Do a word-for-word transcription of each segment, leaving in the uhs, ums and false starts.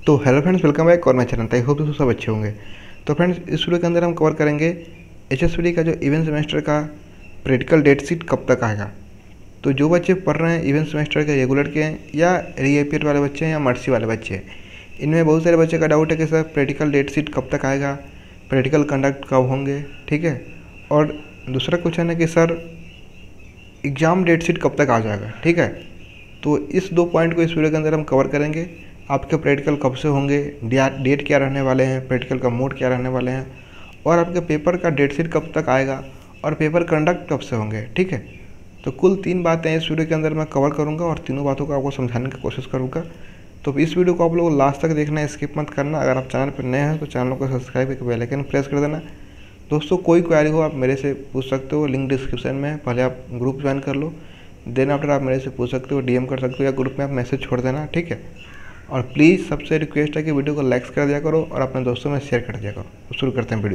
तो hello friends, welcome back और मैं चरण। आई होप दोस्तों सब अच्छे होंगे। तो फ्रेंड्स, इस वीडियो के अंदर हम कवर करेंगे एचएसपीटी का जो इवेंट सेमेस्टर का प्रैक्टिकल डेट शीट कब तक आएगा। तो जो बच्चे पढ़ रहे हैं इवेंट सेमेस्टर के रेगुलर के हैं या रीअपियर वाले बच्चे हैं या मर्सी वाले बच्चे हैं, इनमें बहुत सारे बच्चे का डाउट है कि सर प्रैक्टिकल डेट शीट कब तक आएगा, प्रैक्टिकल कंडक्ट कब होंगे, ठीक है। और दूसरा क्वेश्चन है कि सर एग्ज़ाम डेट शीट कब तक आ जाएगा, ठीक है। तो इस दो पॉइंट को इस वीडियो के अंदर हम कवर करेंगे। आपके प्रैक्टिकल कब से होंगे, डेट क्या रहने वाले हैं, प्रैक्टिकल का मोड क्या रहने वाले हैं, और आपके पेपर का डेट शीट कब तक आएगा, और पेपर कंडक्ट कब से होंगे, ठीक है। तो कुल तीन बातें इस वीडियो के अंदर मैं कवर करूंगा और तीनों बातों को आपको समझाने की कोशिश करूंगा। तो इस वीडियो को आप लोग लास्ट तक देखना है, स्किप मत करना। अगर आप चैनल पर नए हैं तो चैनल को सब्सक्राइब करके बेल आइकन प्रेस कर देना। दोस्तों, कोई क्वेरी हो आप मेरे से पूछ सकते हो, लिंक डिस्क्रिप्शन में है। पहले आप ग्रुप ज्वाइन कर लो, देन आफ्टर आप मेरे से पूछ सकते हो, डीएम कर सकते हो या ग्रुप में आप मैसेज छोड़ देना, ठीक है। और प्लीज़ सबसे रिक्वेस्ट है कि वीडियो को लाइक्स कर दिया करो और अपने दोस्तों में शेयर कर दिया करो। तो शुरू करते हैं वीडियो।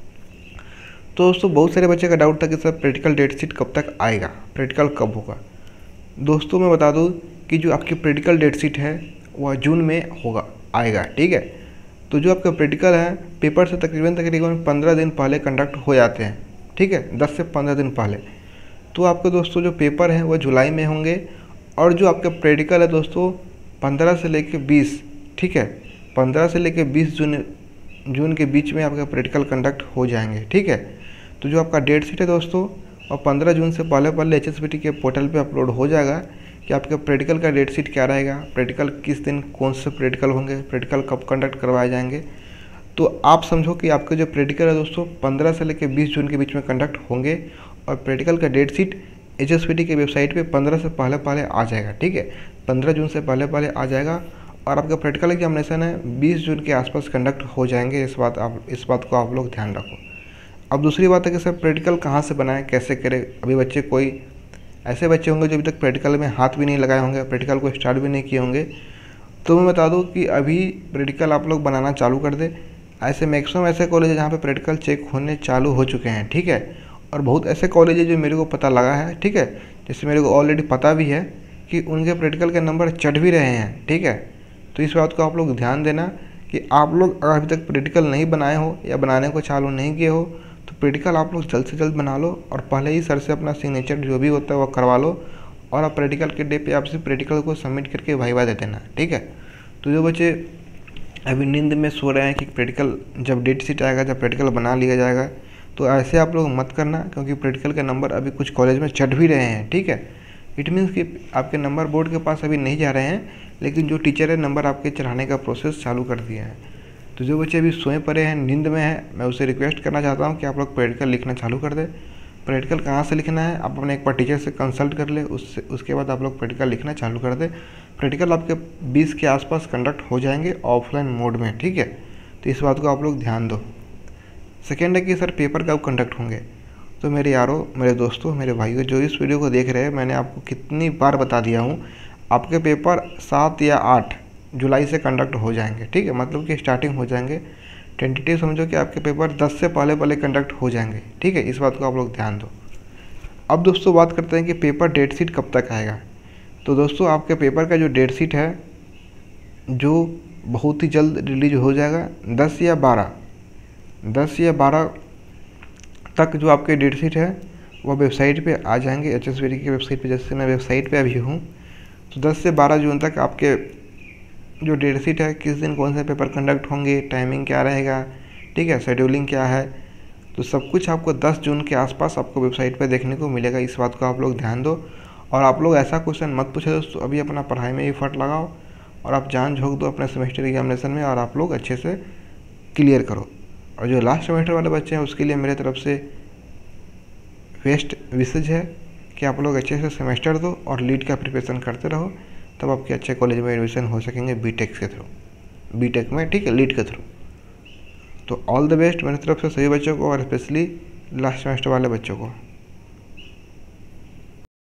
तो दोस्तों, बहुत सारे बच्चे का डाउट था कि सर प्रैक्टिकल डेट शीट कब तक आएगा, प्रैक्टिकल कब होगा। दोस्तों, मैं बता दूं कि जो आपकी प्रैक्टिकल डेट शीट है वह जून में होगा, आएगा, ठीक है। तो जो आपका प्रैक्टिकल है, पेपर से तकरीबन तकरीबन पंद्रह दिन पहले कंडक्ट हो जाते हैं, ठीक है, दस से पंद्रह दिन पहले। तो आपके दोस्तों जो पेपर हैं वह जुलाई में होंगे, और जो आपका प्रैक्टिकल है दोस्तों पंद्रह से लेकर बीस, ठीक है, पंद्रह से लेकर बीस जून जून के बीच में आपका प्रैक्टिकल कंडक्ट हो जाएंगे, ठीक है। तो जो आपका डेट शीट है दोस्तों, और पंद्रह जून से पहले पहले एचएसपीटी के पोर्टल पे अपलोड हो जाएगा कि आपके प्रैक्टिकल का डेट शीट क्या रहेगा, प्रैक्टिकल किस दिन कौन से प्रैक्टिकल होंगे, प्रैक्टिकल कब कंडक्ट करवाए जाएंगे। तो आप समझो कि आपके जो प्रैक्टिकल है दोस्तों पंद्रह से लेकर बीस जून के बीच में कंडक्ट होंगे, और प्रैक्टिकल का डेट शीट एचएसपीटी के वेबसाइट पे पंद्रह से पहले पहले आ जाएगा, ठीक है, पंद्रह जून से पहले पहले आ जाएगा। और आपका प्रैक्टिकल एग्जामिनेशन है बीस जून के आसपास कंडक्ट हो जाएंगे। इस बात आप इस बात को आप लोग ध्यान रखो। अब दूसरी बात है कि सर प्रैक्टिकल कहाँ से बनाएं, कैसे करें। अभी बच्चे कोई ऐसे बच्चे होंगे जो अभी तक प्रैक्टिकल में हाथ भी नहीं लगाए होंगे, प्रैक्टिकल को स्टार्ट भी नहीं किए होंगे। तो मैं बता दूँ कि अभी प्रैक्टिकल आप लोग बनाना चालू कर दें। ऐसे मैक्सिमम ऐसे कॉलेज है जहाँ पे प्रैक्टिकल चेक होने चालू हो चुके हैं, ठीक है। और बहुत ऐसे कॉलेज है जो मेरे को पता लगा है, ठीक है, जैसे मेरे को ऑलरेडी पता भी है कि उनके प्रैक्टिकल के नंबर चढ़ भी रहे हैं, ठीक है। तो इस बात को आप लोग ध्यान देना कि आप लोग अगर अभी तक प्रैक्टिकल नहीं बनाए हो या बनाने को चालू नहीं किए हो तो प्रैक्टिकल आप लोग जल्द से जल्द बना लो, और पहले ही सर से अपना सिग्नेचर जो भी होता है वो करवा लो, और आप प्रैक्टिकल के डे पे आप सिर्फ प्रैक्टिकल को सबमिट करके वाइवा दे देना, ठीक है। तो जो बच्चे अभी नींद में सो रहे हैं कि प्रैक्टिकल जब डेट शीट आएगा, जब प्रैक्टिकल बना लिया जाएगा, तो ऐसे आप लोग मत करना, क्योंकि प्रैक्टिकल के नंबर अभी कुछ कॉलेज में चढ़ भी रहे हैं, ठीक है। इट मीन्स कि आपके नंबर बोर्ड के पास अभी नहीं जा रहे हैं, लेकिन जो टीचर है नंबर आपके चढ़ाने का प्रोसेस चालू कर दिया है। तो जो बच्चे अभी सोए पड़े हैं, नींद में है, मैं उसे रिक्वेस्ट करना चाहता हूँ कि आप लोग प्रैक्टिकल लिखना चालू कर दें। प्रैक्टिकल कहाँ से लिखना है आप अपने एक बार टीचर से कंसल्ट कर ले, उससे उसके बाद आप लोग प्रैक्टिकल लिखना चालू कर दें। प्रैक्टिकल आपके बीस के आसपास कंडक्ट हो जाएंगे ऑफलाइन मोड में, ठीक है। तो इस बात को आप लोग ध्यान दो। सेकेंड है कि सर पेपर कब कंडक्ट होंगे। तो मेरे यारों, मेरे दोस्तों, मेरे भाइयों जो इस वीडियो को देख रहे हैं, मैंने आपको कितनी बार बता दिया हूँ, आपके पेपर सात या आठ जुलाई से कंडक्ट हो जाएंगे, ठीक है, मतलब कि स्टार्टिंग हो जाएंगे। टेंटेटिव समझो कि आपके पेपर दस से पहले पहले कंडक्ट हो जाएंगे, ठीक है। इस बात को आप लोग ध्यान दो। अब दोस्तों बात करते हैं कि पेपर डेट शीट कब तक आएगा। तो दोस्तों आपके पेपर का जो डेट शीट है जो बहुत ही जल्द रिलीज हो जाएगा, दस या बारह दस या बारह तक जो आपके डेट शीट है वह वेबसाइट पे आ जाएंगे, एचएसपीटी की वेबसाइट पे। जैसे मैं वेबसाइट पे अभी हूँ, तो दस से बारह जून तक आपके जो डेट शीट है, किस दिन कौन से पेपर कंडक्ट होंगे, टाइमिंग क्या रहेगा, ठीक है, शेड्यूलिंग क्या है, तो सब कुछ आपको दस जून के आसपास आपको वेबसाइट पे देखने को मिलेगा। इस बात को आप लोग ध्यान दो। और आप लोग ऐसा क्वेश्चन मत पूछो दोस्तों, अभी अपना पढ़ाई में एफर्ट लगाओ और आप जान झोंक दो अपने सेमेस्टर एग्जामिनेशन में, और आप लोग अच्छे से क्लियर करो। और जो लास्ट सेमेस्टर वाले बच्चे हैं उसके लिए मेरे तरफ से बेस्ट विशेज है कि आप लोग अच्छे से सेमेस्टर दो और लीड का प्रिपरेशन करते रहो, तब आपके अच्छे कॉलेज में एडमिशन हो सकेंगे बीटेक के थ्रू, बीटेक में, ठीक है, लीड के थ्रू। तो ऑल द बेस्ट मेरी तरफ से सभी बच्चों को, और स्पेशली लास्ट सेमेस्टर वाले बच्चों को।